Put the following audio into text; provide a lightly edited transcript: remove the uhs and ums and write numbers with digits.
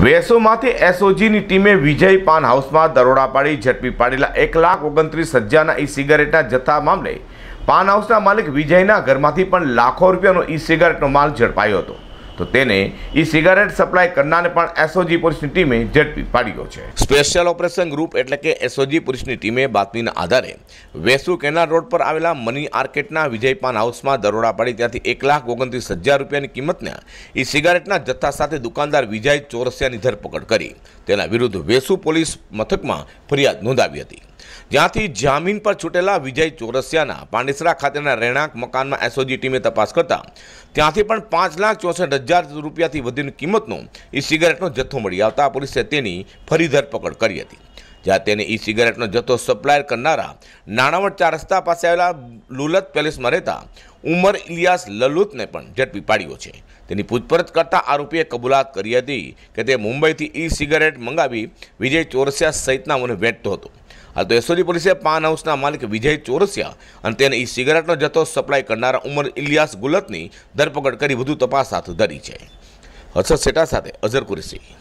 વેસોમાંથી એસઓજીની ટીમે વિજય પાન હાઉસમાં દરોડા પાડી ઝડપી પાડેલા 1,29,000ના ઈ સિગારેટના જથ્થા મામલે પાન હાઉસના માલિક વિજયના ઘરમાંથી પણ લાખો રૂપિયાનો ઈ સિગારેટનો માલ ઝડપાયો હતો. તો તેને ઈ સિગારેટ સપ્લાય કરનારને પણ એસઓજી પોલીસની ટીમે ઝડપી પાડ્યો છે. સ્પેશિયલ ઓપરેશન ગ્રુપ એટલે કે એસઓજી પોલીસની ટીમે બાતમીના આધારે વેસુ કેનાલ રોડ પર આવેલા મની આર્કેટના વિજય પાન હાઉસમાં દરોડા પાડી ત્યાંથી 1,29,000 રૂપિયાની કિંમતના ઈ સિગારેટના જથ્થા સાથે દુકાનદાર વિજય ચોરસિયાની ધરપકડ કરી તેના વિરુદ્ધ વેસુ પોલીસ મથકમાં ફરિયાદ નોંધાવી હતી. જ્યાંથી જામીન પર છૂટેલા વિજય ચોરસિયાના પાંડેસરા ખાતેના રહેણાંક મકાનમાં એસઓજી ટીમે તપાસ કરતા ત્યાંથી પણ 5,64,000 રૂપિયાથી વધુની કિંમતનો ઈ સિગારેટનો જથ્થો મળી આવતા પોલીસે તેની ફરી ધરપકડ કરી હતી. જ્યાં તેને ઈ સિગારેટનો જથ્થો સપ્લાય કરનારા નાણાવટ 4 રસ્તા પાસે આવેલા લુલત પેલેસમાં રહેતા ઉમર ઇલિયાસ લલુતને પણ ઝડપી પાડ્યો છે. તેની પૂછપરછ કરતા આરોપીએ કબૂલાત કરી હતી કે તે મુંબઈથી ઈ સિગારેટ મંગાવી વિજય ચોરસિયા સહિતનાઓને વેચતો હતો. હાલ તો એસઓજી પોલીસે પાન હાઉસના માલિક વિજય ચોરસિયા અને તેને ઈ સિગારેટનો જથ્થો સપ્લાય કરનારા ઉમર ઇલિયાસ ગુલતની ધરપકડ કરી વધુ તપાસ હાથ ધરી છે. હર્ષદ સેટા સાથે અઝર કુરેશી.